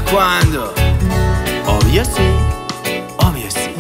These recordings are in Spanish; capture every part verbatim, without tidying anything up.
¿Cuándo? Obvio sí, obvio sí.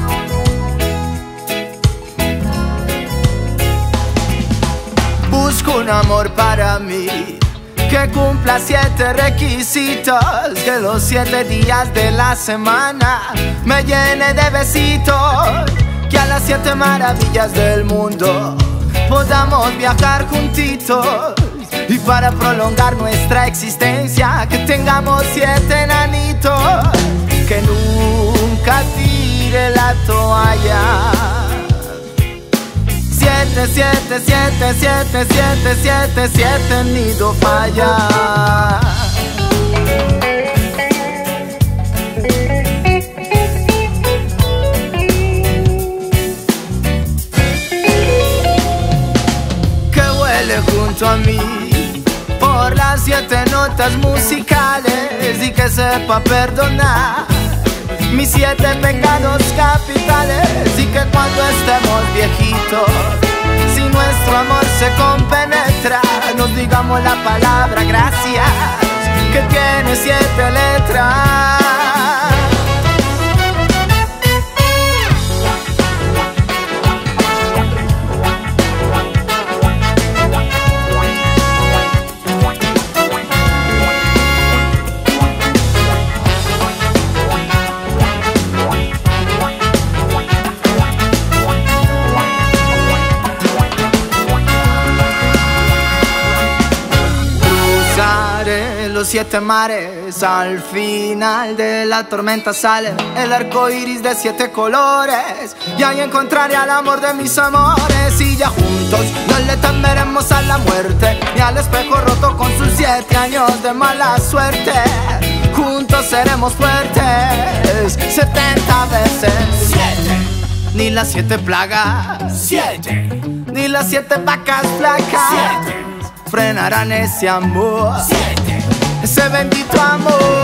Busco un amor para mí que cumpla siete requisitos, que los siete días de la semana me llene de besitos, que a las siete maravillas del mundo podamos viajar juntitos, y para prolongar nuestra existencia que tengamos siete enanitos, que nunca tire la toalla. Siete, siete, siete, siete, siete, siete, siete, nido falla. Que huele junto a mí por las siete notas musicales y que sepa perdonar mis siete pecados capitales, y que cuando estemos viejitos, si nuestro amor se compenetra, nos digamos la palabra gracias, que tiene siete letras. Los siete mares, al final de la tormenta sale el arco iris de siete colores, y ahí encontraré al amor de mis amores, y ya juntos no le temeremos a la muerte ni al espejo roto con sus siete años de mala suerte. Juntos seremos fuertes setenta veces siete, ni las siete plagas siete, ni las siete vacas flacas siete frenarán ese amor siete, ese bendito amor.